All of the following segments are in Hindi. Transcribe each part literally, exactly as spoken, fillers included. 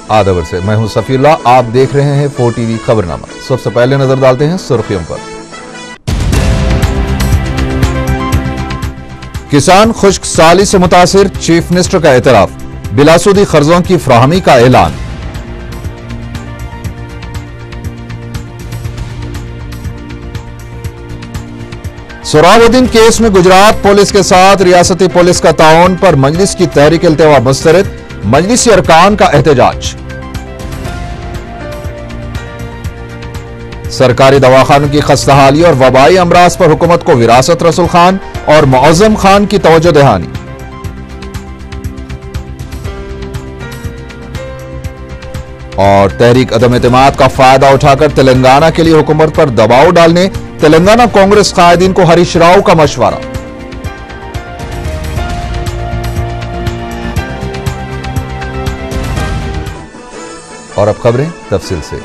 आदाब से मैं हूं सफीउल्लाह, आप देख रहे हैं फोर टीवी खबरनामा। सबसे पहले नजर डालते हैं सुर्खियों पर। किसान खुश्क साली से मुतासिर, चीफ मिनिस्टर का एतराफ, बिलासूदी कर्जों की फराहमी का ऐलान। सोहराबुद्दीन केस में गुजरात पुलिस के साथ रियासती पुलिस का ताउन पर मजलिस की तहरीक इल्तिवा मुस्तरद, मजलिसी अरकान का एहतजाज। सरकारी दवाखानों की खस्ताहाली और वबाई अमराज पर हुकूमत को विरासत रसूल खान और मुअज्जम खान की तवज्जो दहानी। और तहरीक अदम एतमाद का फायदा उठाकर तेलंगाना के लिए हुकूमत पर दबाव डालने तेलंगाना कांग्रेस कायदीन को हरीश राव का मशवरा। और अब खबरें तफसील से।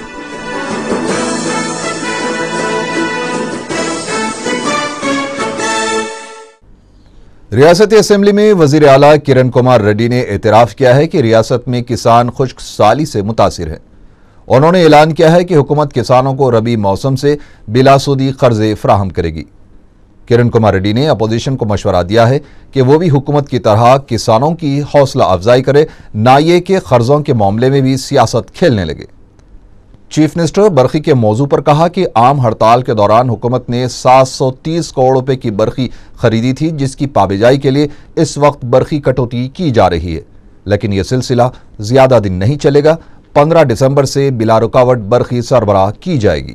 रियासती असेंबली में वजीर आला किरण कुमार रेड्डी ने एतराफ किया है कि रियासत में किसान खुश्क साली से मुतासिर है। उन्होंने ऐलान किया है कि हुकूमत किसानों को रबी मौसम से बिलासूदी कर्जे फराहम करेगी। किरण कुमार रेड्डी ने अपोजिशन को मशवरा दिया है कि वो भी हुकूमत की तरह किसानों की हौसला अफजाई करे, ना ये कि कर्जों के मामले में भी सियासत खेलने लगे। चीफ मिनिस्टर बरखी के मौजू पर कहा कि आम हड़ताल के दौरान हुकूमत ने सात सौ तीस करोड़ रुपए की बरखी खरीदी थी, जिसकी पाबेजाई के लिए इस वक्त बरखी कटौती की जा रही है, लेकिन यह सिलसिला ज्यादा दिन नहीं चलेगा। पंद्रह दिसंबर से बिला रुकावट बरखी सरबराह की जाएगी।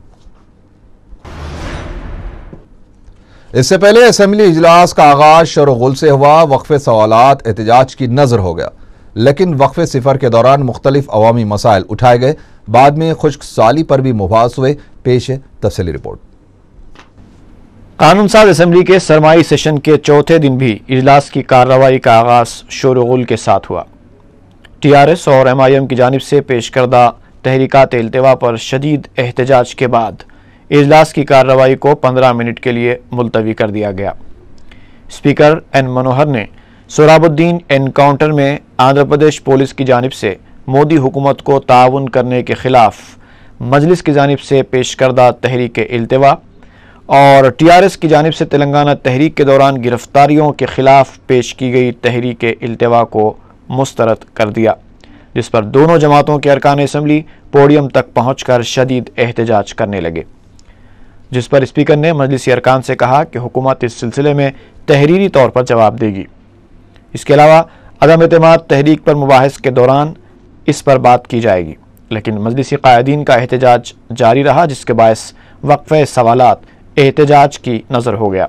इससे पहले असेंबली इजलास का आगाज शोर-ओ-गुल से हुआ। वक्फे सवालात एहतजाज की नजर हो गया, लेकिन वक्फे सिफर के दौरान मुख्तलिफ अवामी मसाइल उठाए गए। बाद में खुश्क साली पर भी मुबाहस हुए। पेश है तफसीली रिपोर्ट। कानून साज असेंबली के सरमाई सेशन के चौथे दिन भी इजलास की कार्रवाई का आगाज शोर-ओ-गुल के साथ हुआ। टी आर एस और एम आई एम की जानिब से पेश करदा तहरीकात इल्तिवा पर शदीद एहतजाज के बाद इजलास की कार्रवाई को पंद्रह मिनट के लिए मुलतवी कर दिया गया। स्पीकर एन मनोहर ने सोहराबुद्दीन एनकाउंटर में आंध्र प्रदेश पुलिस की जानिब से मोदी हुकूमत को ताउन करने के खिलाफ मजलिस की जानिब से पेश करदा तहरीक इल्तिवा और टी आर एस की जानिब से तेलंगाना तहरीक के दौरान गिरफ्तारियों के खिलाफ पेश की गई तहरीक इल्तिवा को मुस्तरद कर दिया, जिस पर दोनों जमातों के अरकान असम्बली पोडियम तक पहुंचकर शदीद एहतजाज करने लगे, जिस पर स्पीकर ने मजलिसी अरकान से कहा कि हुकूमत इस सिलसिले में तहरीरी तौर पर जवाब देगी। इसके अलावा अदम एतमाद तहरीक पर मुबाहिस के दौरान इस पर बात की जाएगी, लेकिन मजलिसी कायदीन का एहतजाज जारी रहा, जिसके बायस वक्फे सवालात एहतजाज की नज़र हो गया।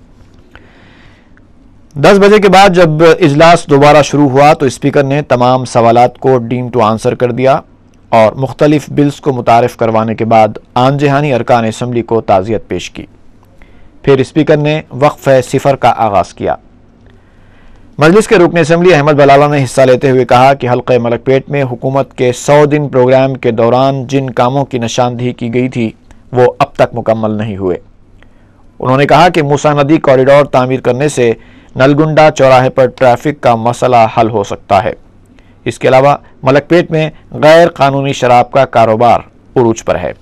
दस बजे के बाद जब इजलास दोबारा शुरू हुआ तो स्पीकर ने तमाम सवालात को डीम टू आंसर कर दिया और मुख्तलिफ बिल्स को मुतारिफ करवाने के बाद आन जहानी अरकान असम्बली को ताज़ियत पेश की। फिर स्पीकर ने वक्फे सिफर का आगाज़ किया। मजलिस के रुकन असम्बली अहमद बलाला ने हिस्सा लेते हुए कहा कि हल्के मलकपेट में हुकूमत के सौ दिन प्रोग्राम के दौरान जिन कामों की निशानदही की गई थी वो अब तक मुकम्मल नहीं हुए। उन्होंने कहा कि मूसा नदी कॉरिडोर तामीर करने से नलगुंडा चौराहे पर ट्रैफिक का मसला हल हो सकता है। इसके अलावा मलकपेट में गैर कानूनी शराब का कारोबार उरूज पर है।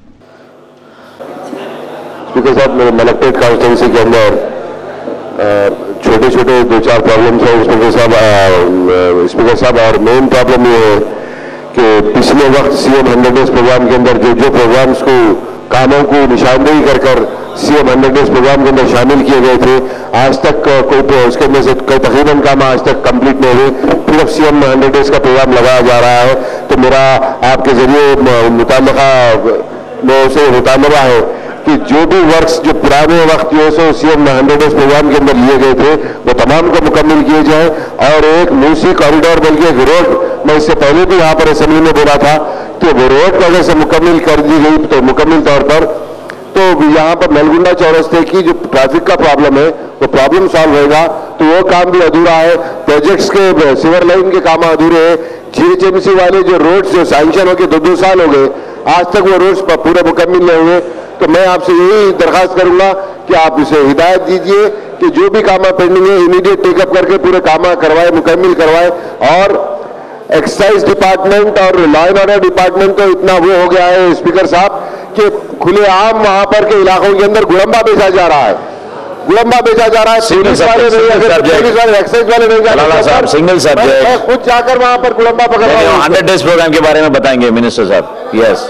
स्पीकर साहब, मेरे मलकपेट कॉन्स्टिट्यूंसी के अंदर छोटे छोटे दो चार प्रॉब्लम्स हैं स्पीकर साहब स्पीकर साहब और मेन प्रॉब्लम ये है कि पिछले वक्त सीएम हंड्रेड डेज प्रोग्राम के अंदर जो जो प्रोग्राम्स को कामों को निशानदेही कर कर सीएम हंड्रेड डेज प्रोग्राम के अंदर शामिल किए गए थे, आज तक कोई उसके अंदर से कई तकरीबन काम आज तक कंप्लीट नहीं हुए। सिर्फ सीएम हंड्रेड डेज का प्रोग्राम लगाया जा रहा है। तो मेरा आपके जरिए मुताल्लिका में से मुतालबा है कि जो भी वर्क्स जो पुराने वक्त जो सो सीएम हंड्रेड डेज प्रोग्राम के अंदर लिए गए थे वो तमाम को मुकम्मल किए जाए। और एक मूसी कॉरिडोर बल्कि एक रोड, मैं इससे पहले भी यहाँ पर असेंबली में बोला था कि वो रोड को अगर से मुकम्मल कर दी गई तो मुकम्मल तौर पर तो यहाँ पर नलगुंडा चौरस्ते की जो ट्रैफिक का प्रॉब्लम है वो प्रॉब्लम सॉल्व होगा। तो वो काम भी अधूरा है। प्रोजेक्ट्स के सीवर लाइन के काम अधूरे हैं। जीएचएमसी वाले जो रोड्स जो सैंक्शन हो के दो दो साल हो गए, आज तक वो रोड्स पूरे मुकम्मल नहीं हुए। तो मैं आपसे यही दरखास्त करूंगा कि आप इसे हिदायत दीजिए कि जो भी काम पेंडिंग है इमीडिएट टेकअप करके पूरे काम करवाए, मुकम्मल करवाए। और एक्साइज डिपार्टमेंट और लॉ एंड ऑर्डर डिपार्टमेंट तो इतना वो हो गया है स्पीकर साहब कि खुलेआम वहां पर के इलाकों के अंदर गुड़म्बा बेचा जा रहा है, गुड़म्बा बेचा जा रहा है। पुलिस वाले नहीं है, पुलिस वाले एक्साइज वाले नहीं जाते। सिंगल सब्जेक्ट, मैं खुद जाकर वहां पर गुड़म्बा पकड़ रहा हूं। हंड्रेड डेज प्रोग्राम के बारे में बताएंगे मिनिस्टर साहब। यस,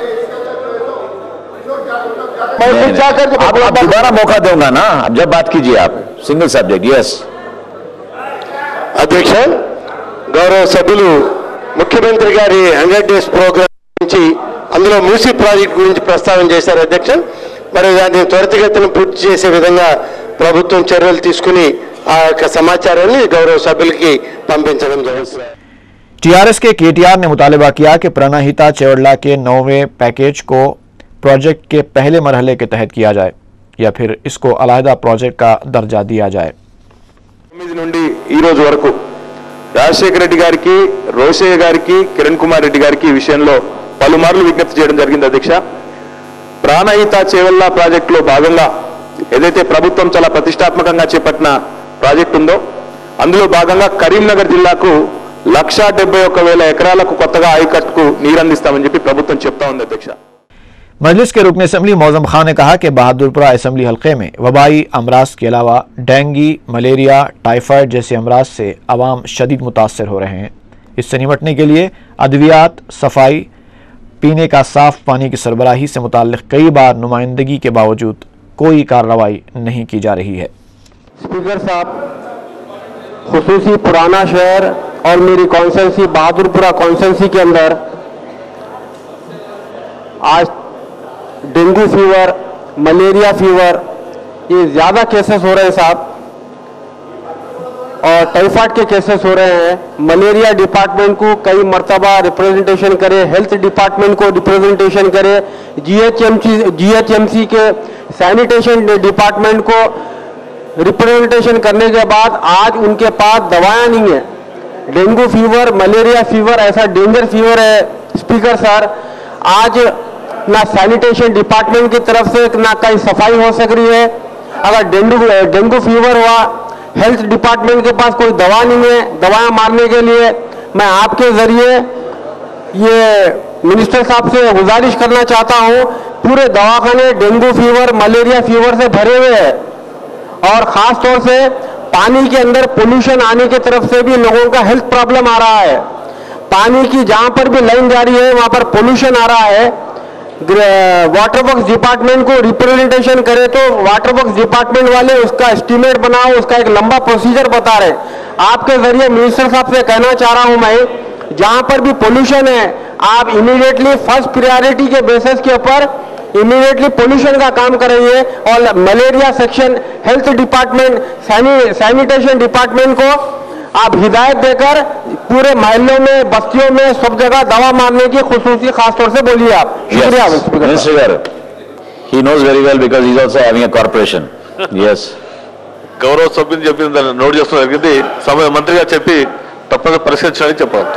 मैं खुद जाकर आप दोबारा मौका दूंगा ना, अब जब बात कीजिए आप। Single subject. यस అధ్యక్ష, గౌరవ సభ్యులు ముఖ్యమంత్రి గారి హండ్రెడ్ డేస్ ప్రోగ్రామ్ గురించి అందులో మూసీ ప్రాజెక్ట్ గురించి ప్రస్తావన చేశారు అధ్యక్ష. మరి దాన్ని త్వరితగతిన పూర్తి చేసే విధంగా ప్రభుత్వం చర్యలు తీసుకుని ఆ యొక్క సమాచారాన్ని గౌరవ సభ్యులకి పంపించడం జరుగుతుంది. टीआरएस के केटीआर ने मुतालबा किया कि प्रणहिता चेवड़ला के नौवें पैकेज को प्रोजेक्ट के पहले मरहले के तहत किया जाए या फिर इसको अलहदा प्रोजेक्ट का दर्जा दिया जाए। తొమ్మిది నుండి ఈ రోజు వరకు రాజశేఖర రెడ్డి గారికి, రోషయ్య గారికి, కిరణ్ కుమార్ రెడ్డి గారికి ఈ విషయంలో పలుమార్లు విజ్ఞప్తి చేయడం జరిగింది అధ్యక్ష. ప్రాణహిత చేవెళ్ళ ప్రాజెక్టులో భాగంగా ఏదైతే ప్రభుత్వం చాలా ప్రతిష్టాత్మకంగా చేపట్టిన ప్రాజెక్టు ఉందో అందులో భాగంగా కరీంనగర్ జిల్లాకు లక్ష డెబ్బై ఒక్క వేల ఎకరాలకు కొత్తగా ఆయకట్టుకు నీరందిస్తామని చెప్పి ప్రభుత్వం చెప్తా ఉంది అధ్యక్ష. मजलिस के रुकन असम्बली मौजम खान ने कहा कि बहादुरपुरा असम्बली हल्के में वबाई अमराज के अलावा डेंगू, मलेरिया, टाइफाइड जैसे अमराज से अवाम शदीद मुतासर हो रहे हैं। इससे निपटने के लिए अद्वियात, सफाई, पीने का साफ पानी की सरबराही से मुताल्लिक़ कई बार नुमाइंदगी के बावजूद कोई कार्रवाई नहीं की जा रही है। स्पीकर साहब, खुसूसी पुराना शहर और मेरी कॉन्स्टिट्यूंसी बहादुरपुरा कॉन्स्टिट्यूंसी के अंदर आज डेंगू फीवर, मलेरिया फीवर ये ज़्यादा केसेस हो रहे हैं साहब, और टाइफाइड के केसेस हो रहे हैं। मलेरिया डिपार्टमेंट को कई मर्तबा रिप्रेजेंटेशन करे, हेल्थ डिपार्टमेंट को रिप्रेजेंटेशन करे, जीएचएमसी जीएचएमसी के सैनिटेशन डिपार्टमेंट को रिप्रेजेंटेशन करने के बाद आज उनके पास दवाएं नहीं है। डेंगू फीवर, मलेरिया फीवर ऐसा डेंजर फीवर है स्पीकर सर, आज ना सैनिटेशन डिपार्टमेंट की तरफ से ना कहीं सफाई हो सक रही है। अगर डेंगू डेंगू फीवर हुआ, हेल्थ डिपार्टमेंट के पास कोई दवा नहीं है दवाएं मारने के लिए। मैं आपके जरिए ये मिनिस्टर साहब से गुजारिश करना चाहता हूं, पूरे दवाखाने डेंगू फीवर, मलेरिया फीवर से भरे हुए हैं और खास तौर से पानी के अंदर पोल्यूशन आने की तरफ से भी लोगों का हेल्थ प्रॉब्लम आ रहा है। पानी की जहां पर भी लाइन जा रही है वहां पर पोल्यूशन आ रहा है। वाटर वर्क्स डिपार्टमेंट को रिप्रेजेंटेशन करे तो वाटर वर्क्स डिपार्टमेंट वाले उसका एस्टीमेट बनाओ, उसका एक लंबा प्रोसीजर बता रहे। आपके जरिए मिनिस्टर साहब से कहना चाह रहा हूं मैं, जहां पर भी पोल्यूशन है आप इमीडिएटली फर्स्ट प्रायोरिटी के बेसिस के ऊपर इमीडिएटली पोल्यूशन का काम करेंगे और malaria section, health department, sanitation department को आप हिदायत देकर पूरे महल्लों में, बस्तियों में, सब जगह दवा मारने की खुसूसी खास तौर से बोलिए आप। शुक्रिया minister. He knows very well because he is also having a corporation. Yes. గౌరవ సభ్యుని చెప్పింది నోట్ చేస్తున్న జరిగింది, సమయ మంత్రిగా చెప్పి తప్పక పరిష్కరించాలని చెప్పవచ్చు।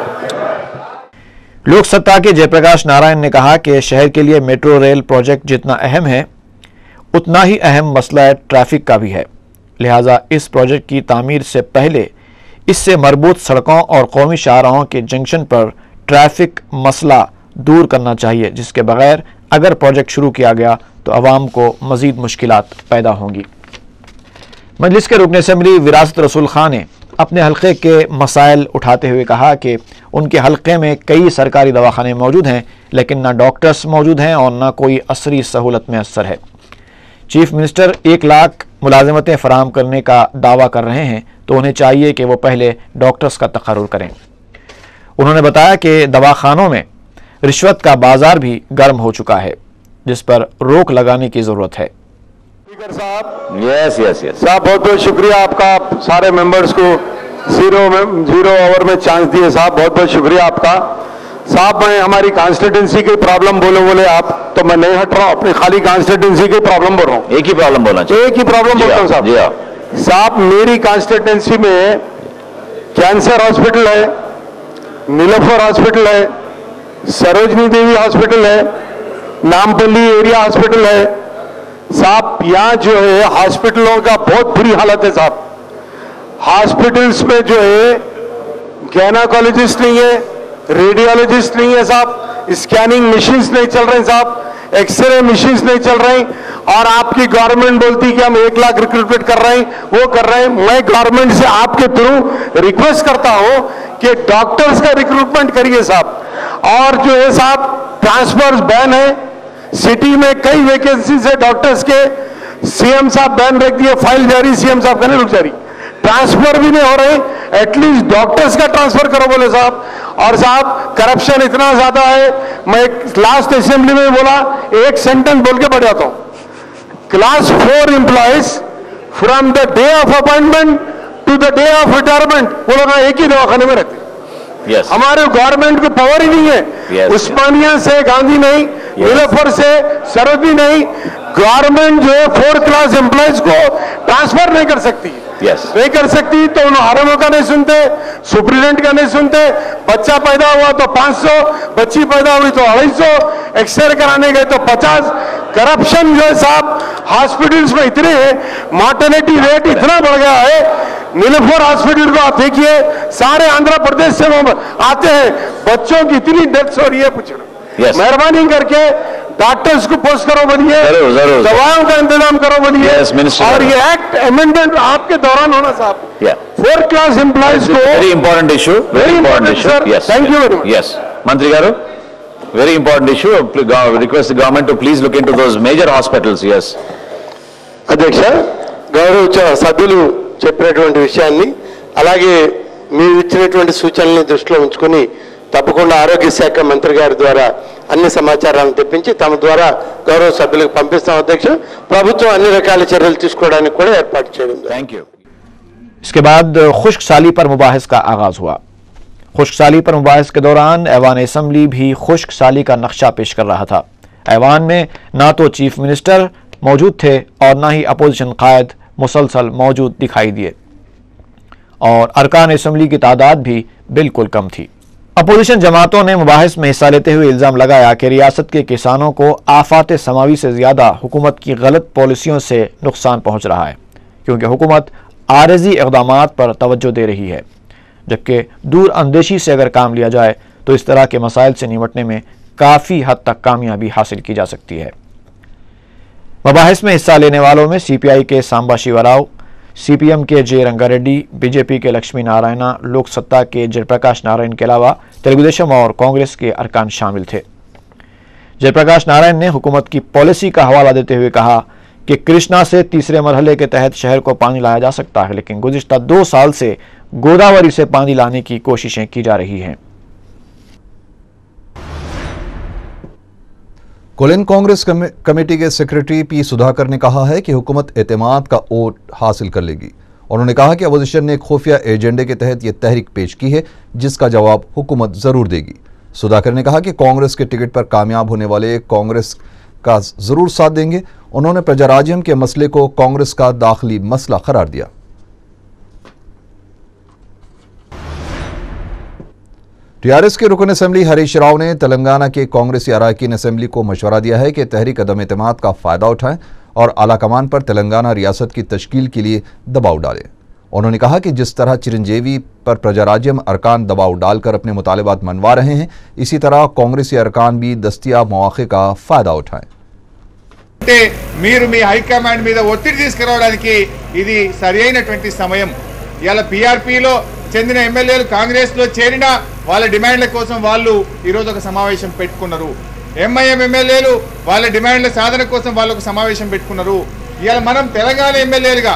लोक सत्ता के जयप्रकाश नारायण ने कहा कि शहर के लिए मेट्रो रेल प्रोजेक्ट जितना अहम है उतना ही अहम मसला ट्रैफिक का भी है, लिहाजा इस प्रोजेक्ट की तामीर से पहले इससे मरबूत सड़कों और कौमी शाहराहों के जंक्शन पर ट्रैफिक मसला दूर करना चाहिए, जिसके बगैर अगर प्रोजेक्ट शुरू किया गया तो अवाम को मज़ीद मुश्किलात पैदा होंगी। मजलिस के रुकन असम्बली विरासत रसूल खान ने अपने हल्के के मसाइल उठाते हुए कहा कि उनके हल्के में कई सरकारी दवाखाने मौजूद हैं लेकिन ना डॉक्टर्स मौजूद हैं और ना कोई असरी सहूलत मैसर है। चीफ मिनिस्टर एक लाख मुलाजमतें फराहम करने का दावा कर रहे हैं तो उन्हें चाहिए कि वो पहले डॉक्टर्स का तकर्रुर करें। उन्होंने बताया कि दवाखानों में रिश्वत का बाजार भी गर्म हो चुका है, जिस पर रोक लगाने की जरूरत है। स्पीकर साहब, यस यस यस साहब बहुत बहुत शुक्रिया आपका, सारे मेंबर्स को जीरो में जीरो ओवर में चांस दिए साहब, बहुत बहुत शुक्रिया आपका साहब। मैं हमारी कॉन्स्टिट्यूंसी की प्रॉब्लम बोले बोले आप तो मैं नहीं हट रहा हूँ, अपनी खाली कॉन्स्टिट्यूंसी की प्रॉब्लम बोल रहा हूँ। एक ही प्रॉब्लम बोलना चाहिए, एक ही प्रॉब्लम बोलता हूँ साहब। साहब मेरी कॉन्स्टिट्यूंसी में कैंसर हॉस्पिटल है, नीलोफर हॉस्पिटल है, सरोजनी देवी हॉस्पिटल है, नामपल्ली एरिया हॉस्पिटल है साहब। यहाँ जो है हॉस्पिटलों का बहुत बुरी हालत है साहब। हॉस्पिटल्स में जो है गायनेकोलॉजिस्ट नहीं है, रेडियोलॉजिस्ट नहीं है साहब, स्कैनिंग मशीन्स नहीं चल रहे साहब, एक्सरे मशीन्स नहीं चल रही, और आपकी गवर्नमेंट बोलती कि हम एक लाख रिक्रूटमेंट कर रहे हैं, वो कर रहे हैं। मैं गवर्नमेंट से आपके थ्रू रिक्वेस्ट करता हूं कि डॉक्टर्स का रिक्रूटमेंट करिए साहब, और जो है साहब ट्रांसफर बैन है, सिटी में कई वैकेंसीज है डॉक्टर्स के, सीएम साहब बैन रख दिए, फाइल जारी, सीएम साहब का नहीं रुक जारी, ट्रांसफर भी नहीं हो रहे, एटलीस्ट डॉक्टर्स का ट्रांसफर करो बोले साहब। और साहब करप्शन इतना ज्यादा है, मैं लास्ट असेंबली में बोला, एक सेंटेंस बोल के बढ़ जाता हूं, class four employees from the day of appointment to the day of retirement वो लोग एक ही दवाखाने में रहते हैं। Yes. हमारे गवर्नमेंट को पावर ही नहीं है। Yes. उस्मानिया से गांधी नहीं, नीलोफर से सरोजनी नहीं, गवर्नमेंट जो है फोर क्लास एम्प्लॉयज को ट्रांसफर नहीं कर सकती। Yes. नहीं कर सकती तो उन्होंने आरएमओ का नहीं सुनते, सुप्रीडेंट का नहीं सुनते, बच्चा पैदा हुआ तो पांच सौ, बच्ची पैदा हुई तो अढ़ाई सौ, एक्सरे कराने गए तो पचास। करप्शन जो है साहब हॉस्पिटल्स में इतने है, मॉर्टेलिटी रेट इतना बढ़ गया है। नीलोफर हॉस्पिटल को आप देखिए, सारे आंध्र प्रदेश से आते हैं, बच्चों की इतनी डेथ्स हो रही है, पूछ रहे। yes. मेहरबानी करके डॉक्टर्स को पोस्ट करो बोलिए, जरूर जरूर दवाओं का इंतजाम करो बोलिए, yes, और ये एक्ट अमेंडमेंट आपके दौरान होना साहब। फोर्थ क्लास एम्प्लॉयज को very important issue, very important issue. Yes, thank you very much. Yes मंत्री garu, very important issue. Request the government to please look into those major hospitals. Yes. అధ్యక్ష, గౌరవ సభ్యులు చెప్పినటువంటి విషయాన్ని అలాగే మీరు ఇచ్చినటువంటి సూచనల్ని దృష్టిలో ఉంచుకొని తప్పకుండా ఆరోగ్య శాఖ మంత్రి గారి ద్వారా అన్ని సమాచారాలను తెప్పించి తమ ద్వారా గౌరవ సభ్యులకు పంపిస్తాం అధ్యక్ష। ప్రభుత్వం అన్ని రకాల చర్యలు తీసుకోవడానికి కూడా ఏర్పాటు చేయడం। Thank you. इसके बाद खुश्क साली पर मुबाहिस का आगाज हुआ। खुश्क साली पर मुबाहिस के दौरान ऐवान असम्बली भी खुश्क साली का नक्शा पेश कर रहा था। ऐवान में ना तो चीफ मिनिस्टर मौजूद थे और ना ही अपोजिशन कायद मुसलसल मौजूद दिखाई दिए, और अरकान असम्बली की तादाद भी बिल्कुल कम थी। अपोजिशन जमातों ने मुबाहिस में हिस्सा लेते हुए इल्ज़ाम लगाया कि रियासत के किसानों को आफात समावी से ज़्यादा हुकूमत की गलत पॉलिसियों से नुकसान पहुँच रहा है, क्योंकि हुकूमत आरज़ी इक़दामात पर तवज्जो दे रही है, जबकि दूर अंदेशी से अगर काम लिया जाए तो इस तरह के मसाइल से निपटने में काफ़ी हद तक कामयाबी हासिल की जा सकती है। मबाहिस में हिस्सा लेने वालों में सी पी आई के Samba Shivarao, C P M के J Rangareddy, B J P के लक्ष्मी नारायणा, लोक सत्ता के जयप्रकाश नारायण के अलावा तेलुगुदेशम और कांग्रेस के अरकान शामिल थे। जयप्रकाश नारायण ने हुकूमत की पॉलिसी का हवाला देते हुए कहा कि कृष्णा से तीसरे मरहले के तहत शहर को पानी लाया जा सकता है, लेकिन गुज़िश्ता दो साल से गोदावरी से पानी लाने की कोशिशें की जा रही हैं। कोलिन कांग्रेस कमेटी के सेक्रेटरी पी सुधाकर ने कहा है कि हुकूमत एतमाद का वोट हासिल कर लेगी। उन्होंने कहा कि अपोजिशन ने खुफिया एजेंडे के तहत यह तहरीक पेश की है, जिसका जवाब हुकूमत जरूर देगी। सुधाकर ने कहा कि कांग्रेस के टिकट पर कामयाब होने वाले कांग्रेस का जरूर साथ देंगे। उन्होंने प्रजाराज्यम के मसले को कांग्रेस का दाखिली मसला करार दिया। टीआरएस के रुकन असेंबली हरीश राव ने तेलंगाना के कांग्रेसी अरकान असेंबली को मशवरा दिया है कि तहरीक अदम एतमाद का फायदा उठाएं और आला कमान पर तेलंगाना रियासत की तश्कील के लिए दबाव डालें। उन्होंने कहा कि जिस तरह चिरंजीवी पर प्रजाराज्यम अरकान दबाव डालकर अपने मुतालिबात मनवा रहे हैं, इसी तरह कांग्रेसी अरकान भी दस्तियाब मौके का फायदा उठाएं। మీరు మీ హైకమాండ్ మీద ఒత్తిడి తీసుకురావడానికి ఇది సరైనటువంటి సమయం। ఇయాల పీఆర్పీలో చెందిన ఎమ్మెల్యేలు కాంగ్రెస్ లో చేరిన వాళ్ళ డిమాండ్ల కోసం వాళ్ళు ఈ రోజు ఒక సమావేశం పెట్టుకున్నారు। ఎంఐఎం ఎమ్మెల్యేలు వాళ్ళ డిమాండ్ల సాధన కోసం వాళ్ళు ఒక సమావేశం పెట్టుకున్నారు। ఇయాల మనం తెలంగాణ ఎమ్మెల్యేలుగా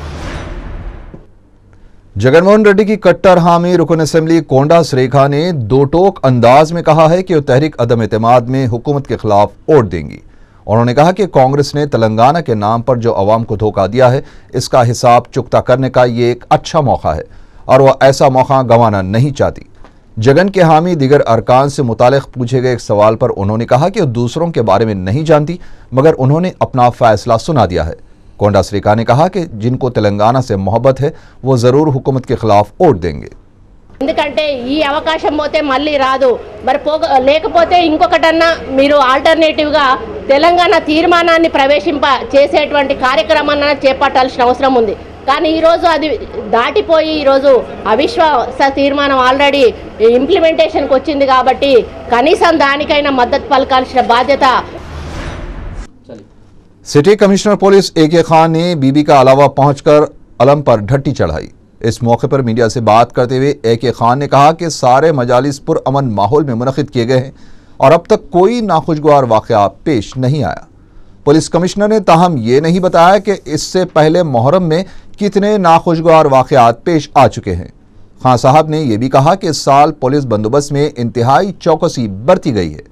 जगनमोहन रेड्डी की कट्टर हामी रुकन असेंबली कोंडा श्रेखा ने दो टोक अंदाज में कहा है कि वो तहरीक अदम एतमाद में हुकूमत के खिलाफ वोट देंगी। उन्होंने कहा कि कांग्रेस ने तेलंगाना के नाम पर जो अवाम को धोखा दिया है, इसका हिसाब चुकता करने का ये एक अच्छा मौका है और वह ऐसा मौका गंवाना नहीं चाहती। जगन के हामी दिगर अरकान से मुतालिक पूछे गए एक सवाल पर उन्होंने कहा कि वो दूसरों के बारे में नहीं जानती, मगर उन्होंने अपना फैसला सुना दिया है। कोंडा श्रीका ने कहा कि जिनको तेलंगाना से मोहब्बत है वो जरूर हुकूमत के खिलाफ वोट देंगे। ఎందుకంటే ఈ అవకాశం పోతే మళ్ళీ రాదు, మరి పోగ లేకపోతే ఇంకొకటన్నా మీరు ఆల్టర్నేటివ్గా తెలంగాణ తీర్మానాన్ని ప్రవేశింప చేసేటువంటి కార్యక్రమాన్ని చేపట్టాల్సిన అవసరం ఉంది। కానీ ఈరోజు అది దాటిపోయి ఈరోజు అవిశ్వాస తీర్మానం ఆల్రెడీ ఇంప్లిమెంటేషన్కి వచ్చింది కాబట్టి కనీసం దానికైనా మద్దతు పలకాల్సిన బాధ్యత। सिटी कमिश्नर पुलिस ए के खान ने बीबी का अलावा पहुंचकर अलम पर ढट्टी चढ़ाई। इस मौके पर मीडिया से बात करते हुए ए के खान ने कहा कि सारे मजालिस पुरअमन माहौल में मुनक़िद किए गए हैं और अब तक कोई नाखुशगवार वाक़या पेश नहीं आया। पुलिस कमिश्नर ने ताहम ये नहीं बताया कि इससे पहले मुहर्रम में कितने नाखुशगवार वाक़यात पेश आ चुके हैं। खान साहब ने यह भी कहा कि इस साल पुलिस बंदोबस्त में इंतहाई चौकसी बरती गई है।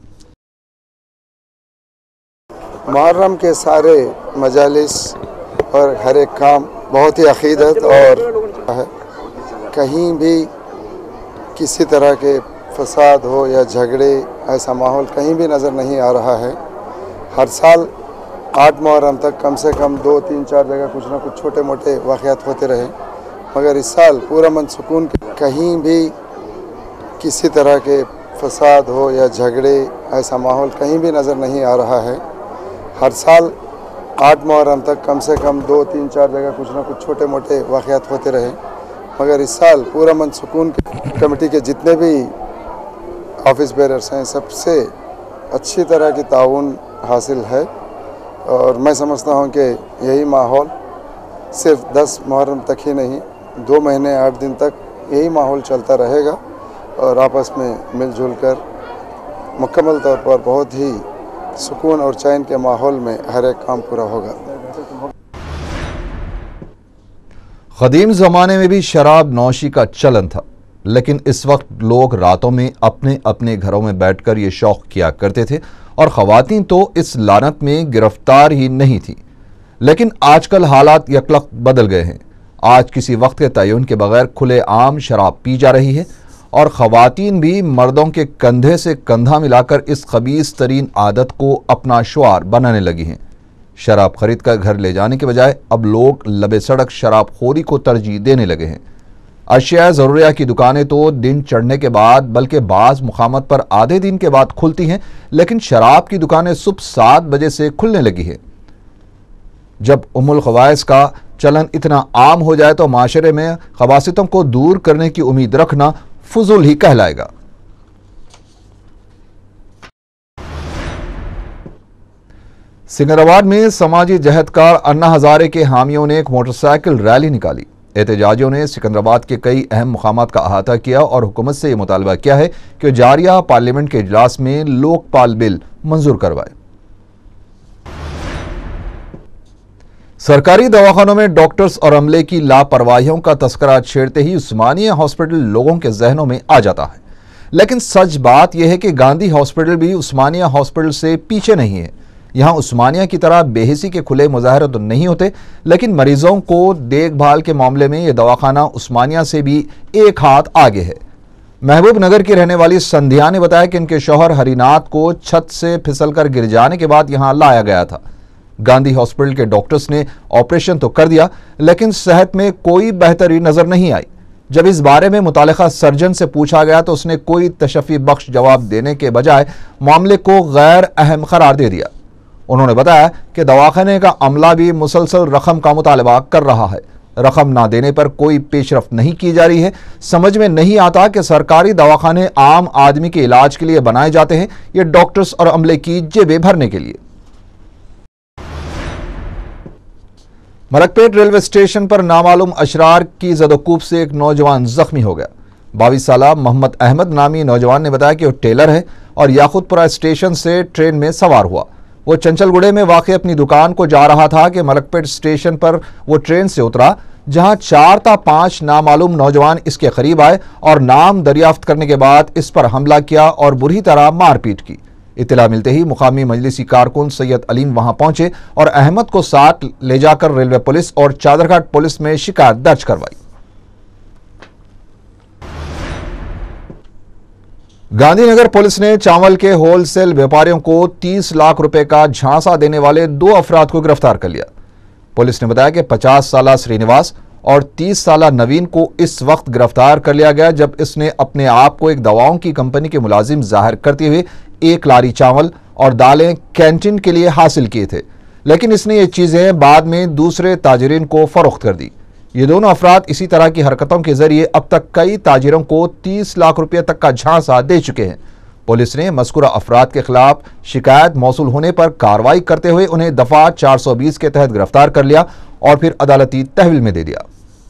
मुहर्रम के सारे मजालिस और हर एक काम बहुत ही अकीदत और है। कहीं भी किसी तरह के फसाद हो या झगड़े ऐसा माहौल कहीं भी नज़र नहीं आ रहा है। हर साल आठ मुहर्रम तक कम से कम दो तीन चार जगह कुछ ना कुछ छोटे मोटे वाक़यात होते रहे, मगर इस साल पूरा मन सुकून, कहीं भी किसी तरह के फसाद हो या झगड़े ऐसा माहौल कहीं भी नज़र नहीं आ रहा है। हर साल आठ मुहर्रम तक कम से कम दो तीन चार जगह कुछ ना कुछ छोटे मोटे वाक़यात होते रहे, मगर इस साल पूरा मन सुकून। कमेटी के जितने भी ऑफिस बेरर्स हैं सबसे अच्छी तरह की ताउन हासिल है और मैं समझता हूं कि यही माहौल सिर्फ दस मुहर्रम तक ही नहीं, दो महीने आठ दिन तक यही माहौल चलता रहेगा और आपस में मिलजुल कर मुकम्मल तौर पर बहुत ही सुकून और चैन के माहौल में हर एक काम पूरा होगा। क़दीम ज़माने में भी शराब नौशी का चलन था, लेकिन इस वक्त लोग रातों में अपने अपने घरों में बैठकर ये शौक़ किया करते थे और ख़वातीन तो इस लानत में गिरफ्तार ही नहीं थी। लेकिन आजकल हालात यकलख बदल गए हैं। आज किसी वक्त के तयन के बगैर खुले आम शराब पी जा रही है और ख़वातीन भी मर्दों के कंधे से कंधा मिलाकर इस खबीस तरीन आदत को अपना शुआर बनाने लगी हैं। शराब खरीद कर घर ले जाने के बजाय अब लोग लबे सड़क शराब खोरी को तरजीह देने लगे हैं। अशिया ज़रूरिया की दुकानें तो दिन चढ़ने के बाद बल्कि बाज़ मुकामात पर आधे दिन के बाद खुलती हैं, लेकिन शराब की दुकानें सुबह सात बजे से खुलने लगी है। जब उम्मुल ख़वाइस का चलन इतना आम हो जाए तो माशरे में ख़बासितों को दूर करने की उम्मीद रखना फजूल ही कहलाएगा। सिकंदराबाद में समाजी जहदकार अन्ना हजारे के हामियों ने एक मोटरसाइकिल रैली निकाली। एहतजाजियों ने सिकंदराबाद के कई अहम मुकामात का अहाता किया और हुकूमत से यह मुतालबा किया है कि जारिया पार्लियामेंट के इजलास में लोकपाल बिल मंजूर करवाए। सरकारी दवाखानों में डॉक्टर्स और अमले की लापरवाहियों का तस्करा छेड़ते ही उस्मानिया हॉस्पिटल लोगों के जहनों में आ जाता है। लेकिन सच बात यह है कि गांधी हॉस्पिटल भी उस्मानिया हॉस्पिटल से पीछे नहीं है। यहाँ उस्मानिया की तरह बेहिसी के खुले मुजाहरे तो नहीं होते, लेकिन मरीजों को देखभाल के मामले में यह दवाखाना उस्मानिया से भी एक हाथ आगे है। महबूब नगर की रहने वाली संध्या ने बताया कि इनके शौहर हरिनाथ को छत से फिसलकर गिर जाने के बाद यहाँ लाया गया था। गांधी हॉस्पिटल के डॉक्टर्स ने ऑपरेशन तो कर दिया, लेकिन सेहत में कोई बेहतरी नजर नहीं आई। जब इस बारे में मुतालिका सर्जन से पूछा गया तो उसने कोई तशफ़ी बख्श जवाब देने के बजाय मामले को गैर अहम करार दे दिया। उन्होंने बताया कि दवाखाने का अमला भी मुसलसल रकम का मुतालबा कर रहा है। रकम ना देने पर कोई पेशरफ नहीं की जा रही है। समझ में नहीं आता कि सरकारी दवाखाने आम आदमी के इलाज के लिए बनाए जाते हैं, ये डॉक्टर्स और अमले की जेबें भरने के लिए। मलकपेट रेलवे स्टेशन पर नामालूम अशरार की ज़दोकूब से एक नौजवान जख्मी हो गया। बाईस साला मोहम्मद अहमद नामी नौजवान ने बताया कि वो टेलर है और याकूतपुरा स्टेशन से ट्रेन में सवार हुआ। वो चंचलगुड़े में वाक़ अपनी दुकान को जा रहा था कि मलकपेट स्टेशन पर वो ट्रेन से उतरा, जहां चार ता पांच नामालूम नौजवान इसके करीब आए और नाम दरियाफ्त करने के बाद इस पर हमला किया और बुरी तरह मारपीट की। इत्तला मिलते ही मुकामी मजलिसी कारकुन सैयद अलीम वहां पहुंचे और अहमद को साथ ले जाकर रेलवे पुलिस और चादरघाट पुलिस में शिकायत दर्ज करवाई। गांधीनगर पुलिस ने चावल के होलसेल व्यापारियों को तीस लाख रुपए का झांसा देने वाले दो अफराद को गिरफ्तार कर लिया। पुलिस ने बताया कि पचास साला श्रीनिवास और तीस साला नवीन को इस वक्त गिरफ्तार कर लिया गया जब इसने अपने आप को एक दवाओं की कंपनी के मुलाजिम जाहिर करते हुए एक लारी चावल और दालें कैंटीन के लिए हासिल किए थे, लेकिन इसने ये चीजें बाद में दूसरे ताजरीन को फरोख्त कर दी। ये दोनों अफराद इसी तरह की हरकतों के जरिए अब तक कई ताजिरों को तीस लाख रुपए तक का झांसा दे चुके हैं। पुलिस ने मज़कूरा अफराद के खिलाफ शिकायत मौसूल होने पर कार्रवाई करते हुए उन्हें दफा चार सौ बीस के तहत गिरफ्तार कर लिया और फिर अदालती तहवील में दे दिया।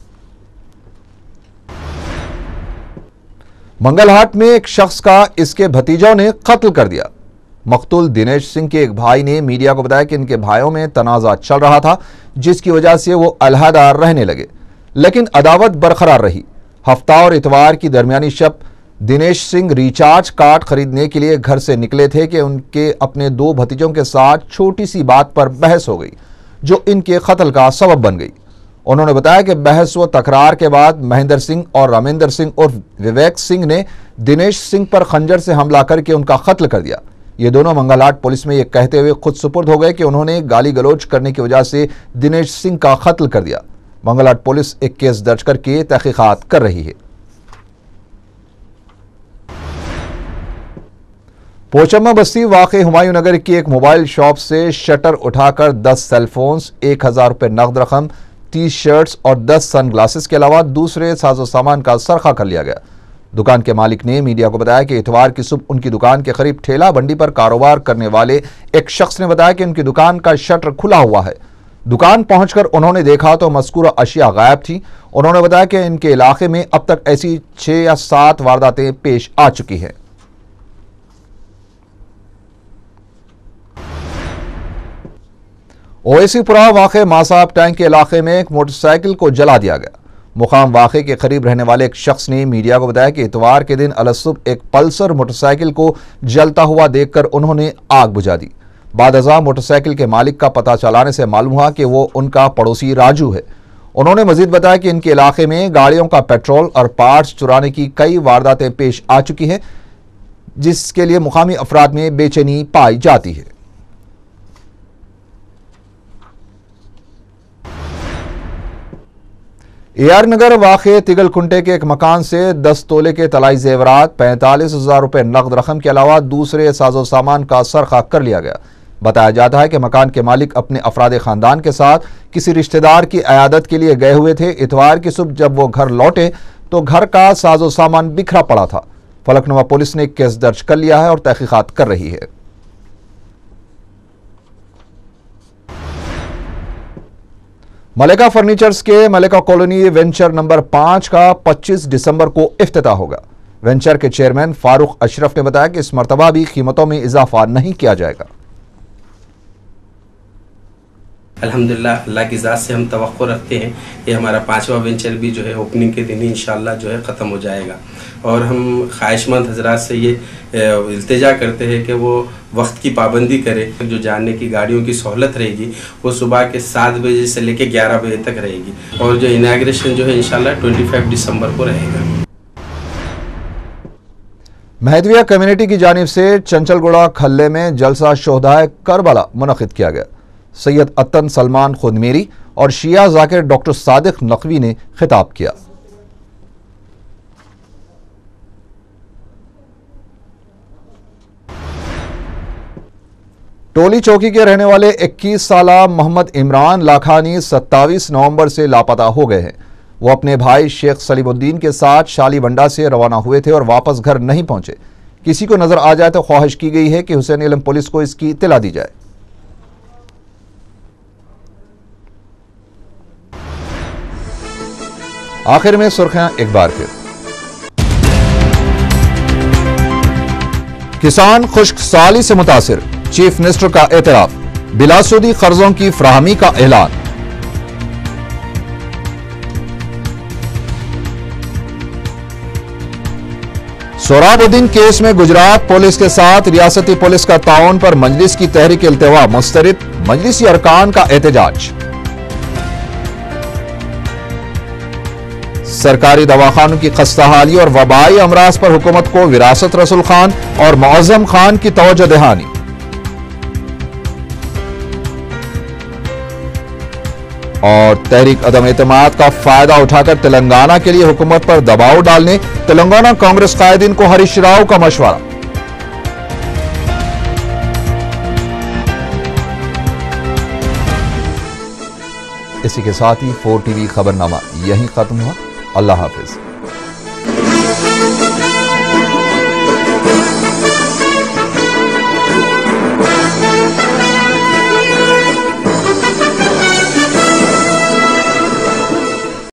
मंगलहाट में एक शख्स का इसके भतीजों ने कत्ल कर दिया। मकतूल दिनेश सिंह के एक भाई ने मीडिया को बताया कि इनके भाइयों में तनाज़ा चल रहा था, जिसकी वजह से वो अलहदा रहने लगे, लेकिन अदावत बरकरार रही। हफ्ता और इतवार की दरमियानी शब दिनेश सिंह रिचार्ज कार्ड खरीदने के लिए घर से निकले थे कि उनके अपने दो भतीजों के साथ छोटी सी बात पर बहस हो गई, जो इनके कत्ल का सबब बन गई। उन्होंने बताया कि बहस व तकरार के बाद महेंद्र सिंह और रामेंद्र सिंह और विवेक सिंह ने दिनेश सिंह पर खंजर से हमला करके उनका कत्ल कर दिया। ये दोनों मंगलहाट पुलिस में ये कहते हुए खुद सुपुर्द हो गए कि उन्होंने गाली गलौज करने की वजह से दिनेश सिंह का कत्ल कर दिया। मंगलहाट पुलिस एक केस दर्ज करके तहकीकात कर रही है। पोचम्मा बस्ती वाक़े हुमायूं नगर की एक मोबाइल शॉप से शटर उठाकर दस सेलफोन्स, एक हजार रुपये नकद रकम, तीस शर्ट्स और दस सनग्लासेस के अलावा दूसरे साजो सामान का सरखा कर लिया गया। दुकान के मालिक ने मीडिया को बताया कि इतवार की सुबह उनकी दुकान के करीब ठेला बंडी पर कारोबार करने वाले एक शख्स ने बताया कि उनकी दुकान का शटर खुला हुआ है। दुकान पहुंचकर उन्होंने देखा तो मज़कूरा अशिया गायब थी। उन्होंने बताया कि इनके इलाके में अब तक ऐसी छह या सात वारदातें पेश आ चुकी हैं। ओवैसीपुरा वाक़े मासाब टैंक के इलाके में एक मोटरसाइकिल को जला दिया गया। मुकाम वाक़े के करीब रहने वाले एक शख्स ने मीडिया को बताया कि इतवार के दिन अलसुब एक पल्सर मोटरसाइकिल को जलता हुआ देखकर उन्होंने आग बुझा दी। बादअज़ा मोटरसाइकिल के मालिक का पता चलाने से मालूम हुआ कि वो उनका पड़ोसी राजू है। उन्होंने मजीद बताया कि इनके इलाके में गाड़ियों का पेट्रोल और पार्ट्स चुराने की कई वारदातें पेश आ चुकी हैं, जिसके लिए मुकामी अफराद में बेचैनी पाई जाती है। ए आर नगर वाक़े तिगलकुंटे के एक मकान से दस तोले के तलाई जेवरात, पैंतालीस हजार रुपये नकद रकम के अलावा दूसरे साजो सामान का सरखा कर लिया गया। बताया जाता है कि मकान के मालिक अपने अफराद खानदान के साथ किसी रिश्तेदार की अयादत के लिए गए हुए थे। इतवार की सुबह जब वो घर लौटे तो घर का साजो सामान बिखरा पड़ा था। फलकनुमा पुलिस ने केस दर्ज कर लिया है और तहकीकात कर रही है। मलिका फर्नीचर्स के मलिका कॉलोनी वेंचर नंबर पांच का पच्चीस दिसंबर को इफ्तिताह होगा। वेंचर के चेयरमैन फारूक अशरफ ने बताया कि इस मरतबा भी कीमतों में इजाफा नहीं किया जाएगा। अल्हम्दुलिल्लाह अल्लाह की ज़ात से हम तवक्को रखते हैं कि हमारा पांचवा वेंचर भी जो है ओपनिंग के दिन ही इंशाल्लाह जो है ख़त्म हो जाएगा। और हम ख्वाहिशमंद हजरात से ये इल्तिजा करते हैं कि वो वक्त की पाबंदी करें। जो जानने की गाड़ियों की सहूलत रहेगी वो सुबह के सात बजे से लेकर ग्यारह बजे तक रहेगी और जो इनाग्रेशन जो है इंशाल्लाह पच्चीस दिसंबर को रहेगा। महदविया कम्युनिटी की जानिब से चंचलगुड़ा खल्ले में जलसा शोहदाए करबला मुनक़िद किया गया। सैयद अतन सलमान खुदमेरी और शिया जाकिर डॉक्टर सादिक नकवी ने खिताब किया। टोली चौकी के रहने वाले इक्कीस साला मोहम्मद इमरान लाखानी सत्ताईस नवंबर से लापता हो गए हैं। वो अपने भाई शेख सलीमुद्दीन के साथ शालीबंडा से रवाना हुए थे और वापस घर नहीं पहुंचे। किसी को नजर आ जाए तो ख्वाहिश की गई है कि हुसैन इल्म पुलिस को इसकी इत्तला दी जाए। आखिर में सुर्खियां एक बार फिर। किसान खुश्क साली से मुतासिर, चीफ मिनिस्टर का एतराफ। बिलासूदी कर्जों की फराहमी का ऐलान। सोहराबुद्दीन केस में गुजरात पुलिस के साथ रियासती पुलिस का ताउन पर मजलिस की तहरीक इल्तिवा मुस्तरद, मजलिसी अरकान का एहतजाज। सरकारी दवाखानों की खस्ताहाली और वबाई अमराज पर हुकूमत को विरासत रसूल खान और मुअज्जम खान की तवज्जो दहानी। और तहरीक अदम एतमाद का फायदा उठाकर तेलंगाना के लिए हुकूमत पर दबाव डालने तेलंगाना कांग्रेस कायदीन को हरीश राव का मशवरा। इसी के साथ ही फोर टीवी खबरनामा यहीं खत्म हुआ। अल्लाह हाफिज।